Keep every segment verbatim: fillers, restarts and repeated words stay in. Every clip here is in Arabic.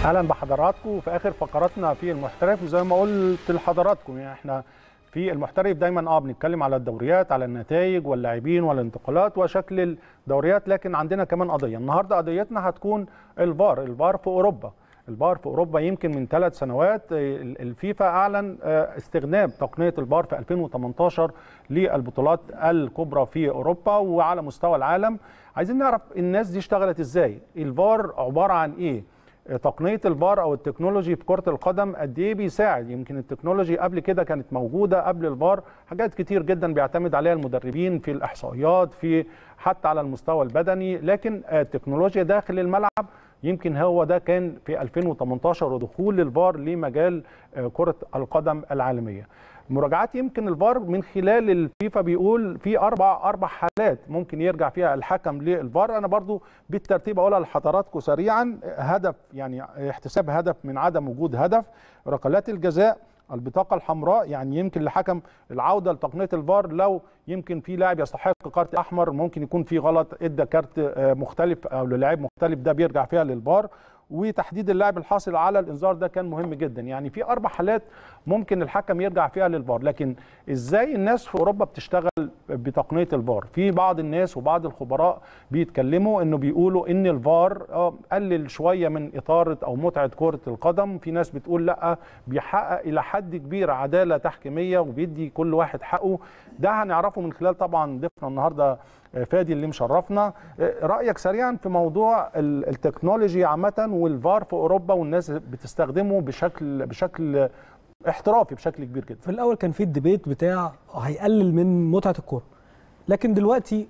اهلا بحضراتكم في اخر فقراتنا في المحترف. وزي ما قلت لحضراتكم يعني احنا في المحترف دايما اه بنتكلم على الدوريات، على النتائج واللاعبين والانتقالات وشكل الدوريات، لكن عندنا كمان قضيه النهارده. قضيتنا هتكون الفار الفار في اوروبا. الفار في اوروبا يمكن من ثلاث سنوات الفيفا اعلن استخدام تقنيه الفار في ألفين وثمانية عشر للبطولات الكبرى في اوروبا وعلى مستوى العالم. عايزين نعرف الناس دي اشتغلت ازاي، الفار عباره عن ايه، تقنيه الفار او التكنولوجي في كره القدم قد ايه بيساعد. يمكن التكنولوجي قبل كده كانت موجوده قبل الفار، حاجات كتير جدا بيعتمد عليها المدربين في الاحصائيات، في حتى على المستوى البدني، لكن التكنولوجيا داخل الملعب يمكن هو ده كان في ألفين وثمانية عشر ودخول الفار لمجال كره القدم العالميه. مراجعات يمكن الفار من خلال الفيفا بيقول في اربع اربع حالات ممكن يرجع فيها الحكم للفار. انا برضو بالترتيب اقولها لحضراتكم سريعا. هدف يعني احتساب هدف من عدم وجود هدف، ركلات الجزاء، البطاقه الحمراء، يعني يمكن لحكم العوده لتقنيه الفار لو يمكن في لاعب يستحق كارت احمر، ممكن يكون في غلط ادى كارت مختلف او للاعب مختلف، ده بيرجع فيها للفار. وتحديد اللاعب الحاصل على الانذار ده كان مهم جدا. يعني في اربع حالات ممكن الحكم يرجع فيها للفار. لكن ازاي الناس في اوروبا بتشتغل بتقنيه الفار؟ في بعض الناس وبعض الخبراء بيتكلموا انه بيقولوا ان الفار قلل شويه من اثاره او متعه كره القدم. في ناس بتقول لا، بيحقق الى حد كبير عداله تحكيميه وبيدي كل واحد حقه. ده هنعرفه من خلال طبعا ضيفنا النهارده فادي اللي مشرفنا. رايك سريعا في موضوع التكنولوجي عامه والفار في اوروبا والناس بتستخدمه بشكل بشكل احترافي بشكل كبير جدا. في الاول كان في الديبيت بتاع هيقلل من متعه الكوره، لكن دلوقتي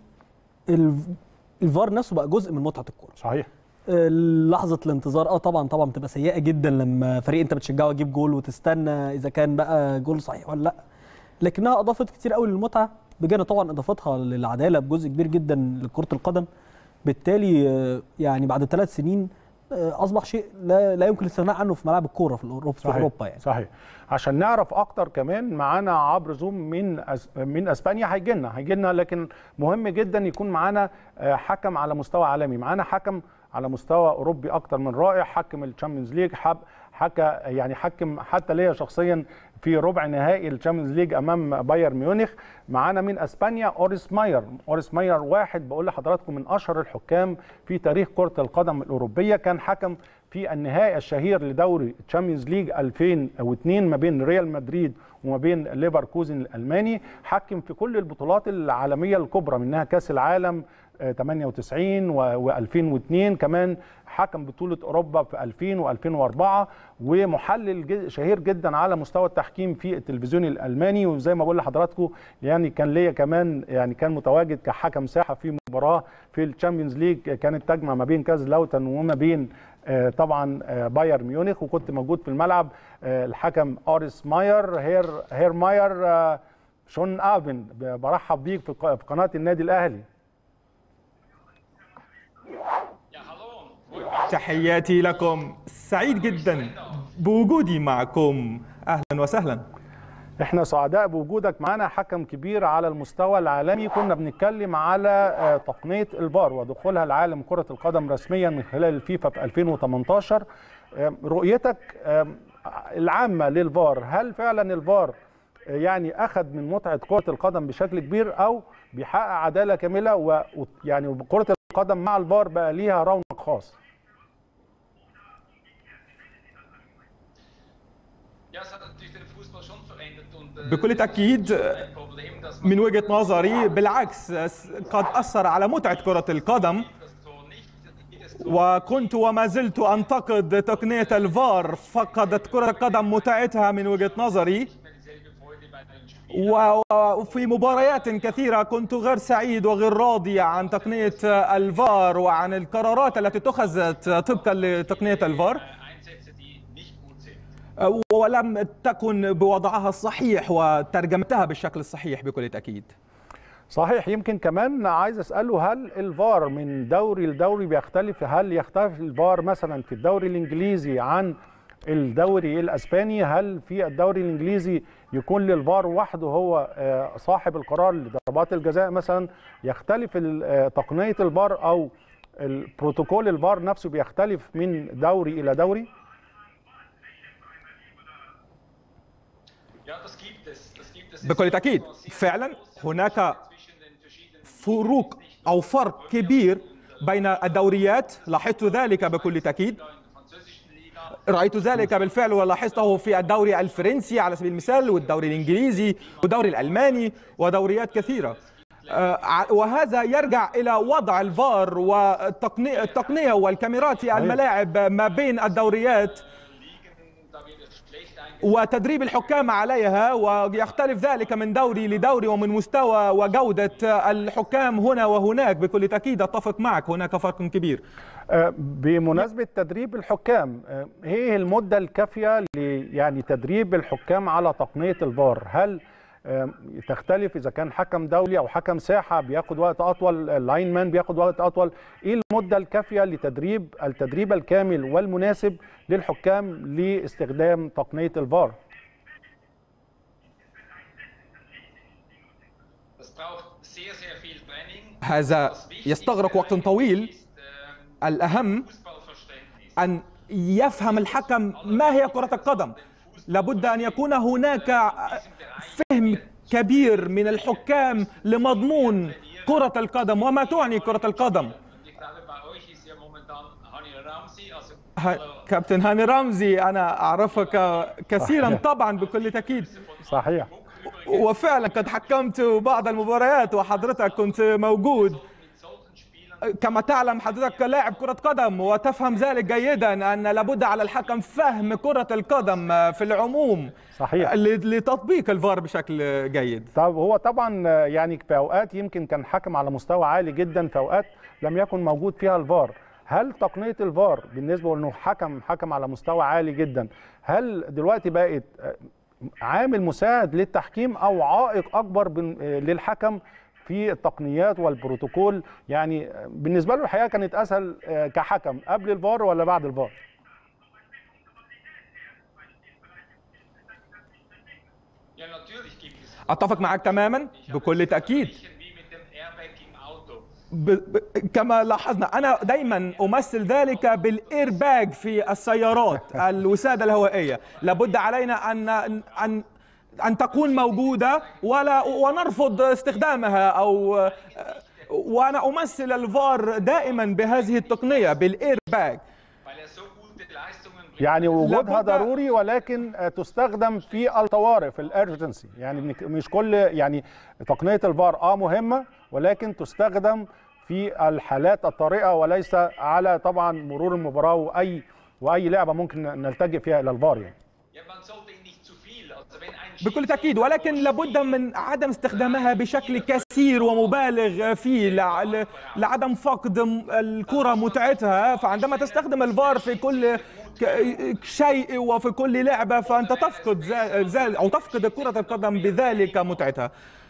الفار نفسه بقى جزء من متعه الكوره. صحيح. لحظه الانتظار اه طبعا طبعا بتبقى سيئه جدا لما فريق انت بتشجعه يجيب جول وتستنى اذا كان بقى جول صحيح ولا لا، لكنها اضافت كتير قوي للمتعه، بجانب طبعا اضافتها للعداله بجزء كبير جدا لكره القدم. بالتالي يعني بعد ثلاث سنين اصبح شيء لا, لا يمكن الاستغناء عنه في ملعب الكوره في اوروبا. في اوروبا يعني. صحيح. عشان نعرف اكتر كمان معانا عبر زوم من أس... من اسبانيا هيجي لنا هيجي لنا لكن مهم جدا يكون معانا حكم على مستوى عالمي، معانا حكم على مستوى اوروبي اكتر من رائع، حكم الشامبيونز ليج، حب حكى يعني حكم حتى ليا شخصيا في ربع نهائي الشامبيونز ليج امام بايرن ميونخ. معانا من اسبانيا اوريس ماير. اوريس ماير واحد بقول لحضراتكم من اشهر الحكام في تاريخ كره القدم الاوروبيه، كان حكم في النهائي الشهير لدوري الشامبيونز ليج ألفين واثنين ما بين ريال مدريد وما بين ليفركوزن الالماني، حكم في كل البطولات العالميه الكبرى منها كاس العالم ثمانية وتسعين وألفين واثنين، كمان حكم بطولة أوروبا في ألفين وألفين وأربعة، ومحلل شهير جدا على مستوى التحكيم في التلفزيون الألماني. وزي ما بقول لحضراتكم يعني كان ليا كمان يعني كان متواجد كحكم ساحة في مباراة في الشامبيونز ليج كانت تجمع ما بين كازلاوتن وما بين طبعا بايرن ميونخ، وكنت موجود في الملعب. الحكم أوريس ماير هير هير ماير شون ابن، برحب بيك في قناة النادي الأهلي. تحياتي لكم، سعيد جدا بوجودي معكم، اهلا وسهلا. احنا سعداء بوجودك معنا، حكم كبير على المستوى العالمي. كنا بنتكلم على تقنيه الفار ودخولها لعالم كره القدم رسميا من خلال الفيفا في ألفين وثمانية عشر. رؤيتك العامه للفار، هل فعلا الفار يعني اخذ من متعه كره القدم بشكل كبير او بيحقق عداله كامله، ويعني كره القدم مع الفار بقى ليها رونق خاص؟ بكل تأكيد من وجهة نظري بالعكس، قد أثر على متعة كرة القدم، وكنت وما زلت أنتقد تقنية الفار. فقدت كرة القدم متعتها من وجهة نظري، وفي مباريات كثيرة كنت غير سعيد وغير راضي عن تقنية الفار وعن القرارات التي اتخذت طبقا لتقنية الفار، ولم تكن بوضعها الصحيح وترجمتها بالشكل الصحيح بكل تأكيد. صحيح. يمكن كمان عايز أسأله، هل الفار من دوري لدوري بيختلف؟ هل يختلف الفار مثلا في الدوري الإنجليزي عن الدوري الأسباني؟ هل في الدوري الإنجليزي يكون للفار وحده هو صاحب القرار لضربات الجزاء مثلا؟ يختلف تقنية الفار أو البروتوكول الفار نفسه بيختلف من دوري إلى دوري؟ بكل تأكيد فعلا هناك فروق أو فرق كبير بين الدوريات، لاحظت ذلك بكل تأكيد. رأيت ذلك بالفعل ولاحظته في الدوري الفرنسي على سبيل المثال، والدوري الإنجليزي والدوري الألماني ودوريات كثيرة. وهذا يرجع إلى وضع الفار والتقنية والكاميرات في الملاعب ما بين الدوريات وتدريب الحكام عليها، ويختلف ذلك من دوري لدوري ومن مستوى وجودة الحكام هنا وهناك. بكل تأكيد أتفق معك، هناك فرق كبير. بمناسبة تدريب الحكام، هي المدة الكافية يعني تدريب الحكام على تقنية الفار؟ هل تختلف إذا كان حكم دولي أو حكم ساحة بياخد وقت أطول، اللاين مان بياخد وقت أطول؟ إيه المدة الكافية لتدريب التدريب الكامل والمناسب للحكام لاستخدام تقنية الفار؟ هذا يستغرق وقت طويل. الأهم أن يفهم الحكم ما هي كرة القدم. لابد أن يكون هناك فهم كبير من الحكام لمضمون كرة القدم وما تعني كرة القدم. كابتن هاني رمزي، أنا أعرفك كثيرا طبعا بكل تأكيد. صحيح، وفعلا قد حكمت بعض المباريات وحضرتك كنت موجود. كما تعلم حضرتك لاعب كرة قدم وتفهم ذلك جيدا، أن لابد على الحكم فهم كرة القدم في العموم. صحيح، لتطبيق الفار بشكل جيد. طب هو طبعا يعني في أوقات يمكن كان حكم على مستوى عالي جدا، في أوقات لم يكن موجود فيها الفار. هل تقنية الفار بالنسبة لأنه حكم حكم على مستوى عالي جدا، هل دلوقتي بقت عامل مساعد للتحكيم أو عائق أكبر للحكم في التقنيات والبروتوكول؟ يعني بالنسبة له الحقيقة كانت أسهل كحكم قبل الفار ولا بعد الفار؟ أتفق معك تماما بكل تأكيد. ب... ب... كما لاحظنا، أنا دايما أمثل ذلك بالإيرباج في السيارات الوسادة الهوائية. لابد علينا أن أن أن تكون موجودة ولا ونرفض استخدامها، أو وأنا أمثل الفار دائما بهذه التقنية بالإيرباج. يعني وجودها ضروري، ولكن تستخدم في الطوارئ في الارجنسي. يعني مش كل يعني تقنية الفار اه مهمة، ولكن تستخدم في الحالات الطارئة وليس على طبعا مرور المباراة واي واي لعبة ممكن نلتجئ فيها الى الفار يعني. بكل تأكيد، ولكن لابد من عدم استخدامها بشكل كثير ومبالغ فيه لعدم فقد الكرة متعتها. فعندما تستخدم الفار في كل شيء وفي كل لعبة فأنت تفقد ذلك أو تفقد كرة القدم بذلك متعتها.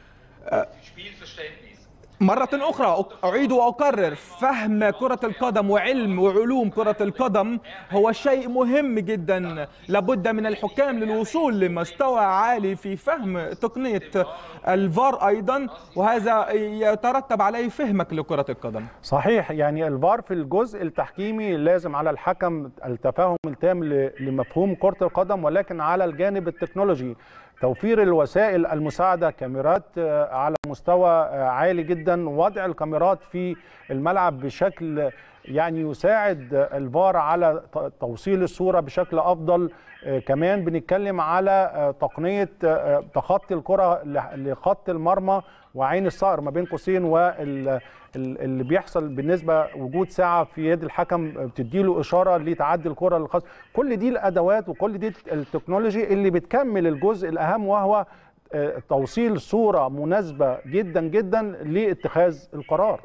مرة أخرى أعيد وأكرر، فهم كرة القدم وعلم وعلوم كرة القدم هو شيء مهم جدا. لابد من الحكام للوصول لمستوى عالي في فهم تقنية الفار أيضا، وهذا يترتب عليه فهمك لكرة القدم. صحيح، يعني الفار في الجزء التحكيمي لازم على الحكم التفاهم التام لمفهوم كرة القدم، ولكن على الجانب التكنولوجي توفير الوسائل المساعدة، كاميرات على مستوى عالي جدا، وضع الكاميرات في الملعب بشكل يعني يساعد الفار على توصيل الصورة بشكل أفضل. كمان بنتكلم على تقنية تخطي الكرة لخط المرمى وعين الصقر ما بين قوسين، واللي بيحصل بالنسبة وجود ساعة في يد الحكم بتديله إشارة لتعدي الكرة للخصم. كل دي الأدوات وكل دي التكنولوجي اللي بتكمل الجزء الأهم، وهو توصيل صورة مناسبة جدا جدا لاتخاذ القرار.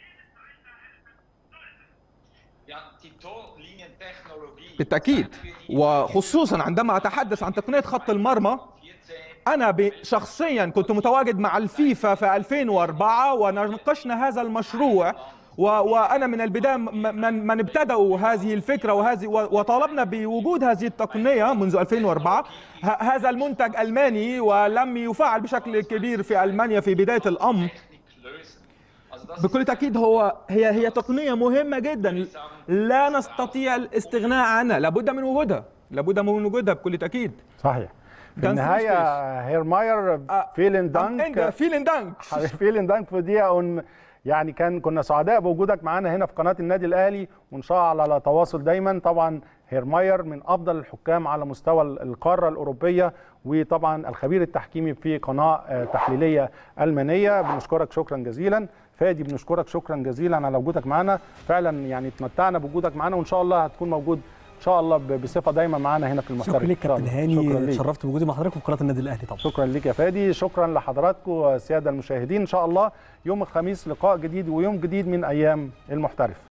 بالتأكيد، وخصوصا عندما أتحدث عن تقنية خط المرمى، أنا شخصيا كنت متواجد مع الفيفا في ألفين وأربعة وناقشنا هذا المشروع، وأنا من البداية من, من ابتدأوا هذه الفكرة وهذه وطالبنا بوجود هذه التقنية منذ ألفين وأربعة. هذا المنتج ألماني ولم يفعل بشكل كبير في ألمانيا في بداية الأمر. بكل تأكيد هو هي هي تقنية مهمة جدا لا نستطيع الاستغناء عنها، لابد من وجودها، لابد من وجودها بكل تأكيد. صحيح. في النهايه هيرماير فيلن دانك فيلن دانك فيلن دانك في دقيقه. يعني كان كنا سعداء بوجودك معانا هنا في قناه النادي الاهلي، وان شاء الله على تواصل دايما. طبعا هيرماير من افضل الحكام على مستوى القاره الاوروبيه، وطبعا الخبير التحكيمي في قناه تحليليه المانيه. بنشكرك شكرا جزيلا. فادي بنشكرك شكرا جزيلا على وجودك معانا، فعلا يعني اتمتعنا بوجودك معانا، وان شاء الله هتكون موجود ان شاء الله بصفه دايما معانا هنا في المحترف. شكرا لك كابتن هاني، اتشرفت بوجودي مع حضرتك في قناه النادي الاهلي طبعا. شكرا لك يا فادي، شكرا لحضراتكم الساده المشاهدين. ان شاء الله يوم الخميس لقاء جديد ويوم جديد من ايام المحترف.